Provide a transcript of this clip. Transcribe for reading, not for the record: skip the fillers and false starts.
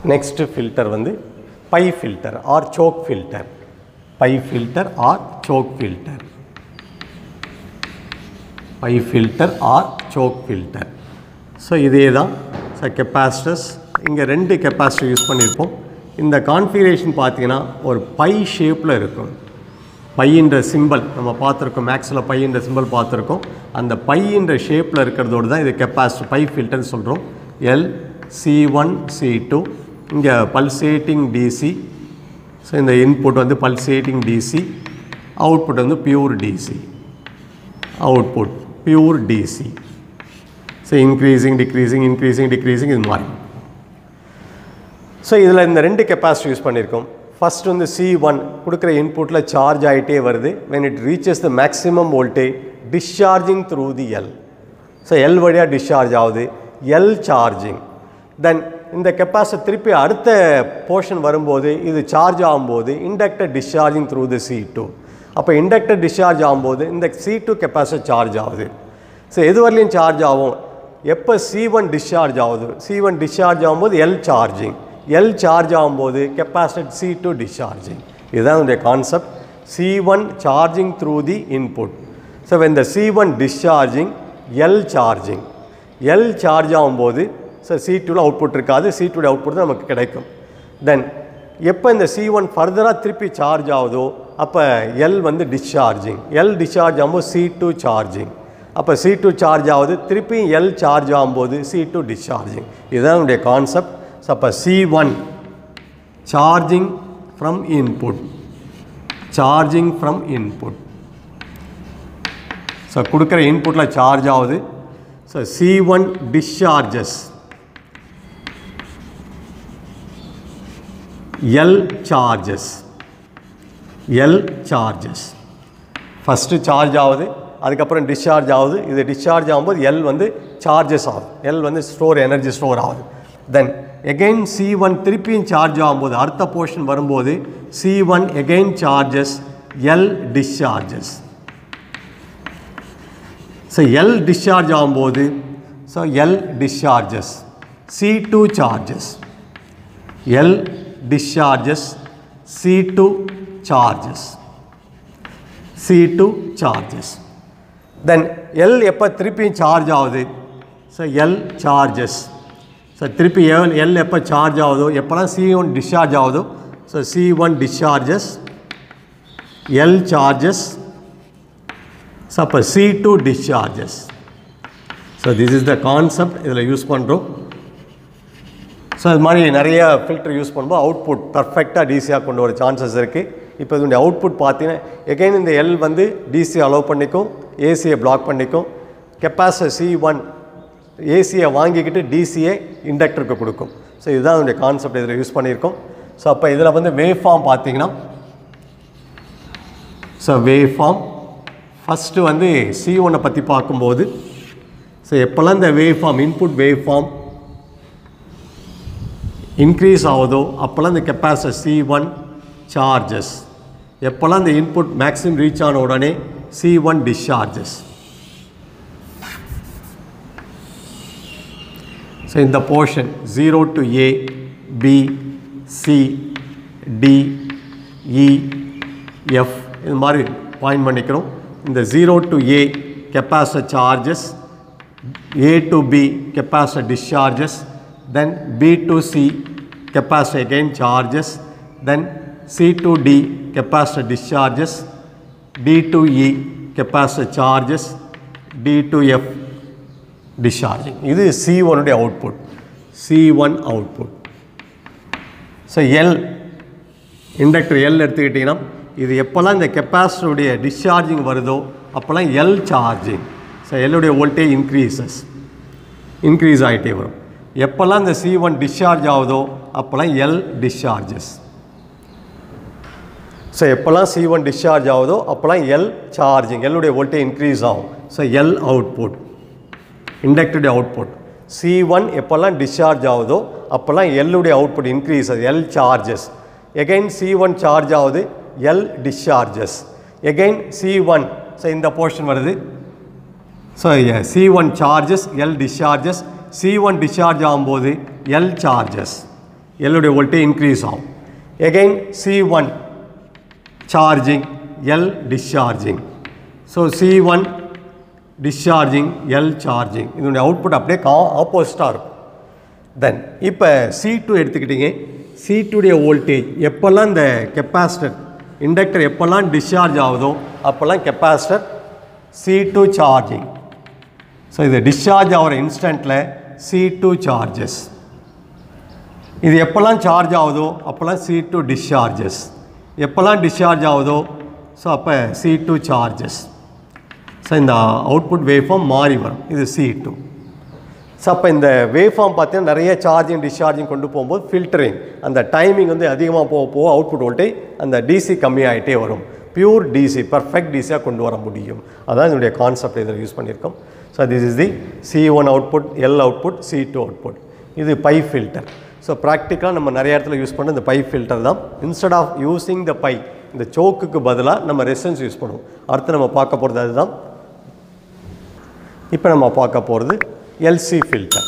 next filter வந்து pie filter or choke filter. Pie filter or choke filter. Pie filter or choke filter. So இதே தான் capacitors. இங்கே 2 capacitor use பண்ணியிருப்போம். இந்த configuration பார்த்தீங்கன்னா ஒரு பை ஷேப்பில் இருக்கும். பையின்ற சிம்பிள் நம்ம பார்த்துருக்கோம், மேக்ஸில் பையின்ற சிம்பிள் பார்த்துருக்கோம். அந்த பையின்ற ஷேப்பில் இருக்கிறதோடு தான் இது கெப்பாசிட்டர் பை ஃபில்டர்னு சொல்கிறோம். எல் C1 C2 இங்கே பல்சேட்டிங் டிசி. ஸோ இந்த இன்புட் வந்து பல்சேட்டிங் டிசி, அவுட்புட் வந்து pure DC. Output pure DC. So increasing decreasing இது மாதிரி. ஸோ இதில் இந்த 2 கெப்பாசிட்டி யூஸ் பண்ணியிருக்கோம். ஃபஸ்ட் வந்து C1 கொடுக்குற இன்புட்டில் சார்ஜ் ஆகிட்டே வருது. when it reaches the maximum voltage discharging through the L. So L வழியாக டிஸ்சார்ஜ் ஆகுது, L சார்ஜிங். தென் இந்த கெப்பாசிட்டர் திருப்பி அடுத்த போர்ஷன் வரும்போது இது சார்ஜ் ஆகும்போது inductor discharging through the C2. அப்போ இண்டக்டர் டிஸ்சார்ஜ் ஆகும்போது இந்த C2 கெப்பாசிட்டர் சார்ஜ் ஆகுது. ஸோ எது வரலையும் சார்ஜ் ஆகும்? எப்போ C1 டிஸ்சார்ஜ் ஆகுது, C1 டிஸ்சார்ஜ் ஆகும்போது L சார்ஜிங், L சார்ஜ் ஆகும்போது கெப்பாசிட்டர் C2 டிஸ்சார்ஜிங். இதுதான் உடைய concept. C1 charging through the input. So when the C1 discharging, L charging. L charge ஆகும்போது ஸோ C2ல அவுட்புட் இருக்காது, C2 அவுட்புட் தான் நமக்கு கிடைக்கும். தென் எப்போ இந்த C1 ஃபர்தராக திருப்பி சார்ஜ் ஆகுதோ அப்போ L வந்து டிஸ்சார்ஜிங். L டிஸ்சார்ஜ் ஆகும்போது C2 சார்ஜிங். அப்போ C2 சார்ஜ் ஆகுது, திருப்பி L சார்ஜ் ஆகும்போது C2 டிஸ்சார்ஜிங். இதுதான் உடைய கான்செப்ட். ஸோ அப்போ C1 charging from input, charging from input. So கொடுக்குற இன்புட்டில் சார்ஜ் ஆகுது. So C1 discharges, L charges, L charges. First charge ஆகுது, அதுக்கப்புறம் டிஸ்சார்ஜ் ஆகுது. இது டிஸ்சார்ஜ் ஆகும்போது L வந்து சார்ஜஸ் ஆகுது, L வந்து எனர்ஜி ஸ்டோர் ஆகுது. தென் எகெயின் C1 திருப்பியும் சார்ஜ் ஆகும்போது அடுத்த போர்ஷன் வரும்போது C1 again charges, L discharges. So L discharge ஆகும்போது so L discharges, C2 charges, L discharges, C2 charges, C2 charges. Then L எப்போ திருப்பியும் சார்ஜ் ஆகுது, ஸோ L சார்ஜஸ். ஸோ திருப்பி L எப்போ சார்ஜ் ஆகுதோ, எப்போலாம் C1 டிஸ்சார்ஜ் ஆகுதோ so C1 discharges, L charges. So அப்போ C2 discharges. So this is the concept இதில் யூஸ் பண்ணுறோம். ஸோ அது மாதிரி நிறைய ஃபில்டர் யூஸ் பண்ணும்போது அவுட்புட் பர்ஃபெக்டாக டிசியாக கொண்டு வர சான்சஸ் இருக்குது. இப்போ இதனுடைய அவுட்புட் பார்த்தீங்கன்னா எகைன் இந்த L வந்து டிசி அலோவ் பண்ணிக்கும், ஏசியை பிளாக் பண்ணிக்கும். கெப்பாசிட்டர் C1 ஏசியை வாங்கிக்கிட்டு டிசியை இண்டக்டருக்கு கொடுக்கும். ஸோ இதுதான் அதனுடைய கான்செப்ட் இதில் யூஸ் பண்ணியிருக்கோம். ஸோ அப்போ இதில் வந்து வேவ் ஃபார்ம் பார்த்தீங்கன்னா, ஸோ வேவ் ஃபார்ம் ஃபஸ்ட்டு வந்து C1 பற்றி பார்க்கும்போது ஸோ எப்போல்லாம் இந்த waveform input waveform increase ஆகுதோ அப்போல்லாம் இந்த கெப்பாசிட்டர் C1 சார்ஜஸ். எப்போல்லாம் இந்த இன்புட் மேக்ஸிமம் ரீச் ஆன உடனே C1 டிஸ்சார்ஜஸ். ஸோ இந்த portion 0 to A, B, C, D, E, F இது மாதிரி பாயிண்ட் பண்ணிக்கிறோம். இந்த 0 to A capacitor charges, A to B capacitor discharges, then B to C capacitor again charges, then C to D capacitor discharges, D to E capacitor charges, D to F discharging. This is C1 உடைய output, C1 output. So L inductor L எடுத்துக்கிட்டீங்கன்னா இது எப்போல்லாம் இந்த capacitor உடைய discharging வருதோ அப்போல்லாம் L charging. So L உடைய voltage increase ஆகிட்டே வரும். எப்போல்லாம் இந்த C1 டிஸ்சார்ஜ் ஆகுதோ அப்போல்லாம் L டிஸ்சார்ஜஸ். ஸோ எப்போல்லாம் C1 டிஸ்சார்ஜ் ஆகுதோ அப்போல்லாம் L சார்ஜிங், L உடைய வோல்டேஜ் இன்க்ரீஸ் ஆகும். ஸோ L அவுட்புட், இண்டக்டருடைய அவுட்புட். C1 எப்போல்லாம் டிஸ்சார்ஜ் ஆகுதோ அப்போல்லாம் L உடைய அவுட்புட் இன்க்ரீஸ் ஆகுது, L charges. Again C1 charge ஆகுது, L discharges. Again C1, so இந்த போர்ஷன் வருது. So C1 charges, L discharges. C1 discharge ஆகும்போது L சார்ஜஸ், L உடைய வோல்டேஜ் இன்க்ரீஸ் ஆகும். Again C1 charging, L discharging. So C1 discharging, L charging. இதனுடைய output அப்படியே ஆப்போசிட்டாக இருக்கும். தென் இப்போ C2 எடுத்துக்கிட்டீங்க. C2 உடைய வோல்டேஜ் எப்போல்லாம் இந்த கெப்பாசிட்டர் இண்டக்டர் எப்போல்லாம் டிஸ்சார்ஜ் ஆகுதோ அப்போல்லாம் கெப்பாசிட்டர் C2 சார்ஜிங். ஸோ இது டிஸ்சார்ஜ் ஆகிற இன்ஸ்டண்ட்டில் C2 சார்ஜஸ். இது எப்போல்லாம் சார்ஜ் ஆகுதோ அப்போல்லாம் C2 டிஸ்சார்ஜஸ். எப்போல்லாம் டிஸ்சார்ஜ் ஆகுதோ ஸோ அப்போ C2 சார்ஜஸ். ஸோ இந்த அவுட்புட் வேவ்ஃபார்ம் மாறி வரும். இது C2. ஸோ அப்போ இந்த வேவ்ஃபார்ம் பார்த்தீங்கன்னா நிறைய சார்ஜிங் டிஸ்சார்ஜிங் கொண்டு போகும்போது ஃபில்டரிங் அந்த டைமிங் வந்து அதிகமாக போக அவுட்புட் வோல்டேஜ் அந்த டிசி கம்மியாகிட்டே வரும். பியூர் டிசி பர்ஃபெக்ட் டிசியாக கொண்டு வர முடியும். அதான் இதனுடைய கான்செப்ட் இதில் யூஸ் பண்ணியிருக்கோம். So this is the C1 output, L output, C2 output. இது பை ஃபில்டர். ஸோ ப்ராக்டிக்கலாக நம்ம நிறைய இடத்துல யூஸ் பண்ண இந்த பை ஃபில்டர் தான். Instead of using the pi இந்த சோக்குக்கு பதிலாக நம்ம ரெசன்ஸ் யூஸ் பண்ணுவோம். அடுத்து நம்ம பார்க்க போகிறது அதுதான். இப்போ நம்ம பார்க்க போகிறது LC filter.